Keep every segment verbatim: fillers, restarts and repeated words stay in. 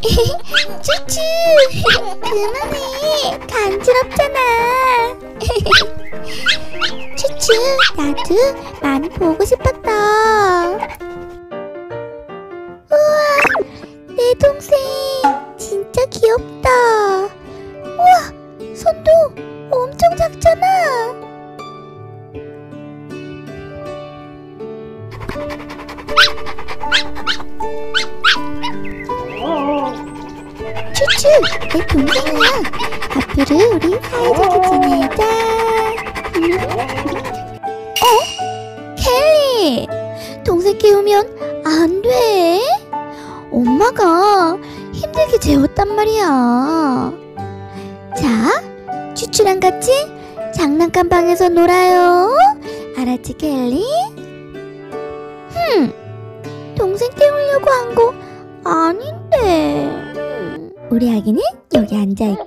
쭈쭈, 그만해. 간지럽잖아. 쭈쭈, 나도 많이 보고 싶었다. 우와, 내 동생 진짜 귀엽다. 우와, 손도 엄청 작잖아. 쭈쭈, 내 동생이야. 앞으로 우리 사이좋게 지내자. 어? 켈리! 동생 깨우면 안 돼. 엄마가 힘들게 재웠단 말이야. 자, 쭈쭈랑 같이 장난감 방에서 놀아요. 알았지, 켈리? 흠, 동생 깨우려고 한 거 아닌데. 우리 아기는 여기 앉아있고.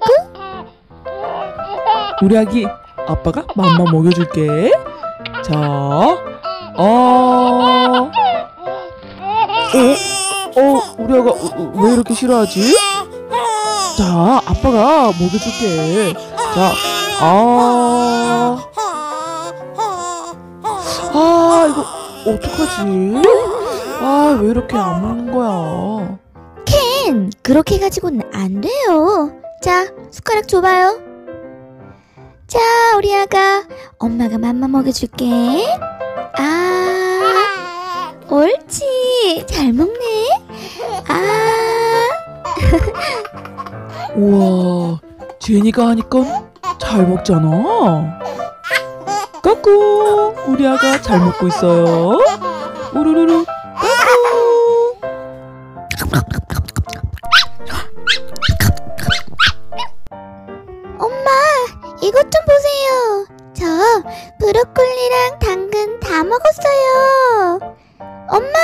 우리 아기 아빠가 맘마 먹여줄게. 자, 어, 어, 어, 우리 아가 왜 이렇게 싫어하지? 자, 아빠가 먹여줄게. 자, 아, 아, 이거 어떡하지? 아, 왜 이렇게 안 먹는 거야? 켄, 그렇게 해가지고는 안 돼요. 자, 숟가락 줘봐요. 자, 우리 아가 엄마가 맘마 먹여줄게. 아, 옳지. 잘 먹네. 아. 우와, 제니가 하니까 잘 먹잖아. 까꿍, 우리 아가 잘 먹고 있어요. 우르르르 까꿍. 엄마, 이것 좀 보세요. 저 브로콜리랑 당근 다 먹었어요. 엄마,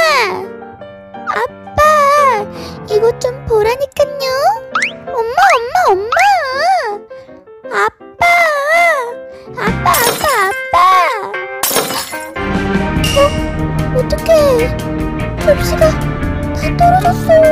아빠, 이것 좀 보라니깐요. 엄마, 엄마, 엄마. 아빠, 아빠, 아빠, 아빠. 어? 어떡해. 접시가 다 떨어졌어요.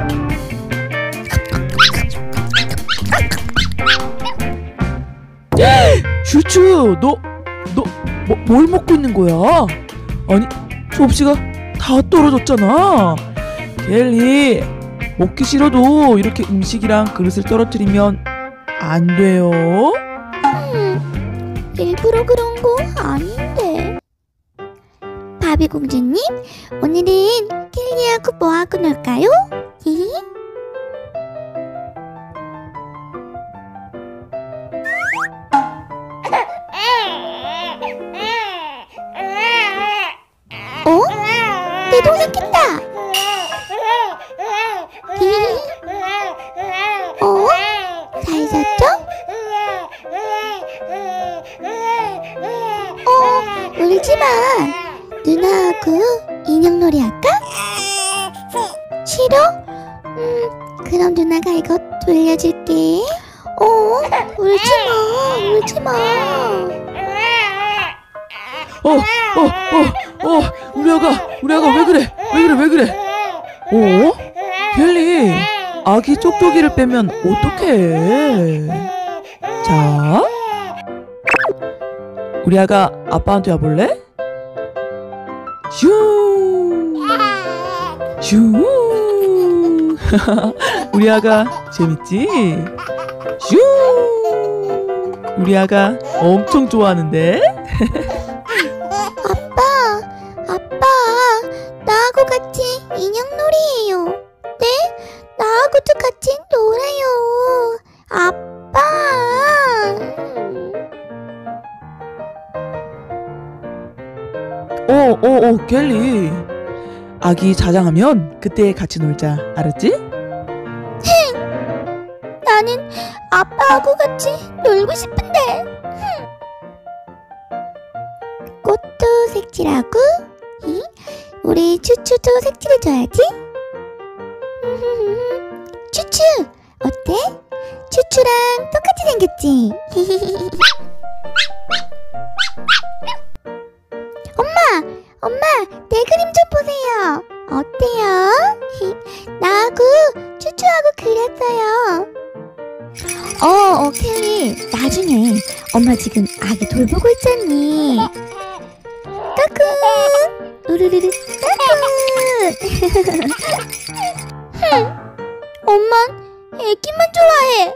슈츠, 너, 너, 뭐, 뭘 먹고 있는 거야? 아니, 접시가 다 떨어졌잖아. 켈리, 먹기 싫어도 이렇게 음식이랑 그릇을 떨어뜨리면 안 돼요. 음, 일부러 그런 거 아닌데. 바비 공주님, 오늘은 켈리하고 뭐하고 놀까요? 히히. 어? 내 동생 깼다. 어? 잘 잤죠? 어, 울지마. 누나하고 인형놀이 할까? 싫어? 음, 그럼 누나가 이거 돌려줄게. 어? 울지마, 울지마. 어, 어, 어, 어, 우리 아가, 우리 아가 왜 그래? 왜 그래, 왜 그래? 어? 켈리, 아기 쪽쪽이를 빼면 어떡해? 자, 우리 아가 아빠한테 와볼래? 슝, 슝. 우리 아가 재밌지? 슝. 우리 아가 엄청 좋아하는데? 아빠, 아빠, 나하고 같이 인형놀이해요. 네? 나하고도 같이 놀아요. 아빠. 어, 어, 어, 켈리. 아기 자장하면 그때 같이 놀자. 알았지? 나는 아빠하고 같이 놀고 싶은데. 꽃도 색칠하고, 히? 우리 추추도 색칠해줘야지. 추추, 어때? 추추랑 똑같이 생겼지? 엄마, 엄마, 내 그림 좀 보세요. 어때요? 나하고 추추하고 조용해. 엄마 지금 아기 돌보고 있잖니. 까꿍. 우르르르 까꿍. 엄만 애기만 좋아해.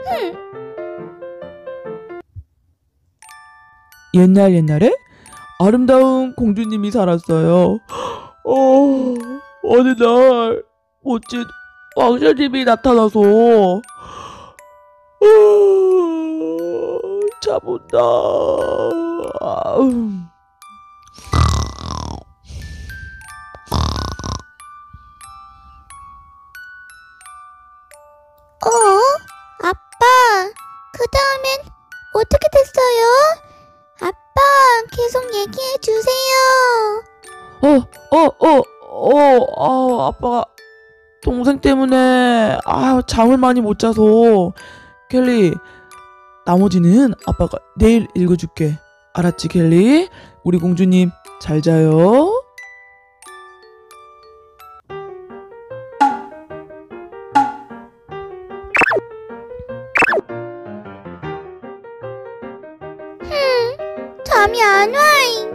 옛날 옛날에 아름다운 공주님이 살았어요. 어, 어느 날 멋진 왕자님이 나타나서 어, 잠온다. 어? 아빠, 그 다음엔 어떻게 됐어요? 아빠, 계속 얘기해 주세요. 어, 어, 어, 어, 아, 아빠가 동생 때문에 아, 잠을 많이 못 자서. 켈리, 나머지는 아빠가 내일 읽어줄게. 알았지, 켈리? 우리 공주님 잘 자요. 잠이 안 와잉.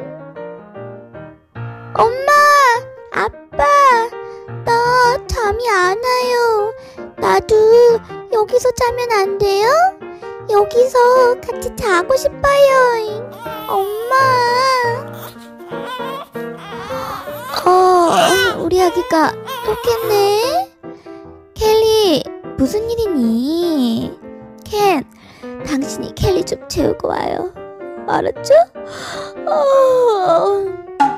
엄마, 아빠, 나 잠이 안 와요. 나도 여기서 자면 안 돼요? 여기서 같이 자고 싶어요. 엄마. 어, 우리 아기가 또 깼네. 켈리, 무슨 일이니? 켄, 당신이 켈리 좀 재우고 와요. 알았죠? 어...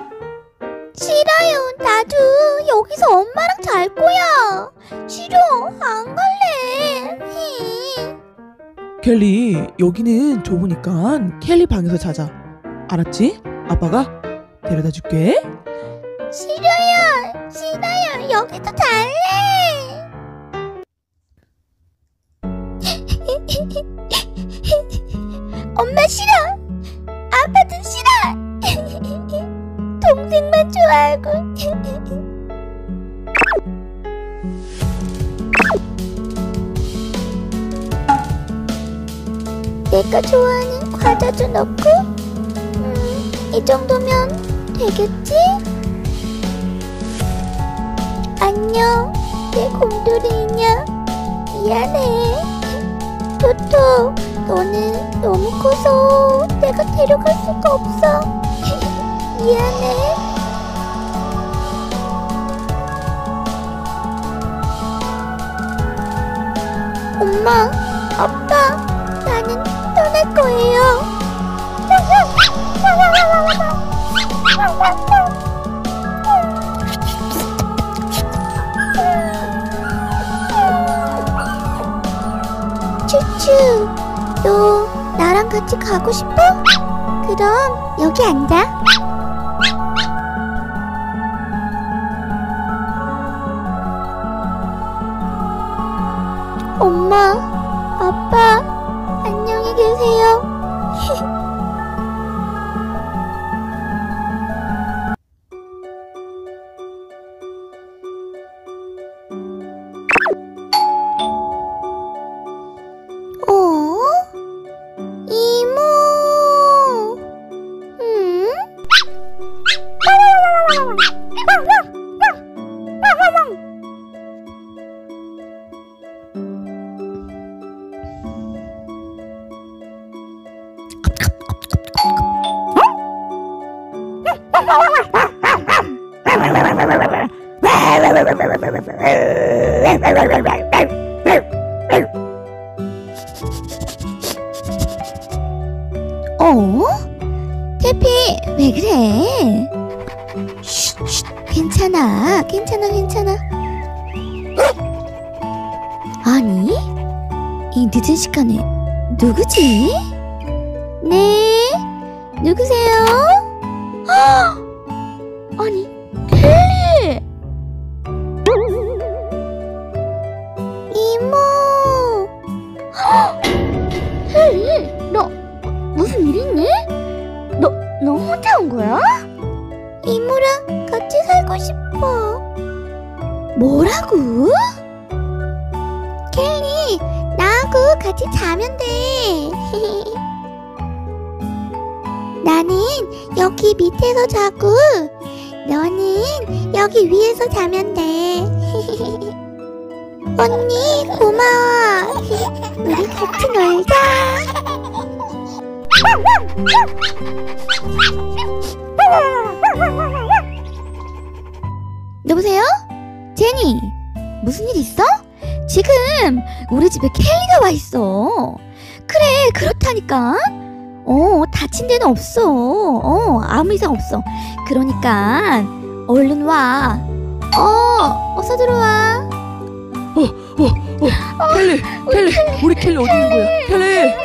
싫어요. 나도 여기서 엄마랑 잘 거야. 싫어. 안 갈래. 켈리, 여기는 좁으니까 켈리 방에서 자자. 알았지? 아빠가 데려다 줄게. 싫어요. 싫어요. 여기서 잘래. 엄마 싫어. 아빠도 싫어. 동생만 좋아하고. 내가 좋아하는 과자도 넣고. 음, 이 정도면 되겠지? 안녕, 내 곰돌이 인형. 미안해. 토토, 너는 너무 커서 내가 데려갈 수가 없어. 미안해. 엄마, 아빠, 나는 떠날 거예요. 츄츄, 너 나랑 같이 가고 싶어? 그럼 여기 앉아. 엄마, 아빠, 안녕히 계세요. 어? 이모. 음? 어? 태피, 왜 그래? 쉿, 쉿, 괜찮아, 괜찮아, 괜찮아. 아니, 이 늦은 시간에 누구지? 네, 누구세요? 헉! 아니, 켈리! 이모! 헉! 켈리, 너 무슨 일 있니? 너, 너 혼자 온 거야? 이모랑 같이 살고 싶어. 뭐라고? 켈리, 나하고 하고 같이 자면 돼. 나는 여기 밑에서 자고 너는 여기 위에서 자면 돼. 언니 고마워. 우리 같이 놀자. 여보세요? 제니, 무슨 일 있어? 지금 우리 집에 켈리가 와 있어. 그래, 그렇다니까. 어, 다친 데는 없어. 어, 아무 이상 없어. 그러니까 얼른 와. 어, 어서 들어와. 어, 어, 어, 켈리, 켈리, 우리 켈리 어디 있는 거야? 켈리!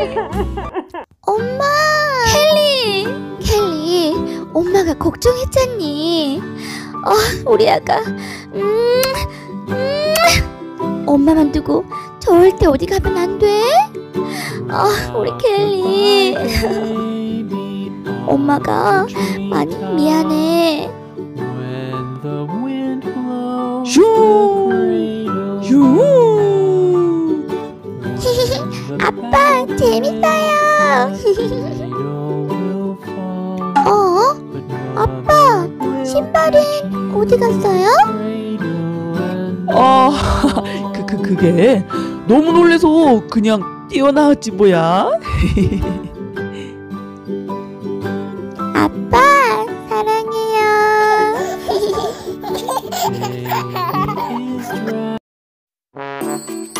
엄마! 켈리! 켈리, 엄마가 걱정했잖니. 어, 우리 아가. 음, 음. 엄마만 두고 절대 어디 가면 안 돼. 아, 우리 켈리. 엄마가 많이 미안해. 슈! 슈! 아빠, 재밌어요. 어? 아빠, 신발은 어디 갔어요? 아, 그, 그, 그게 너무 놀래서 그냥 뛰어나왔지 뭐야. 아빠, 사랑해요.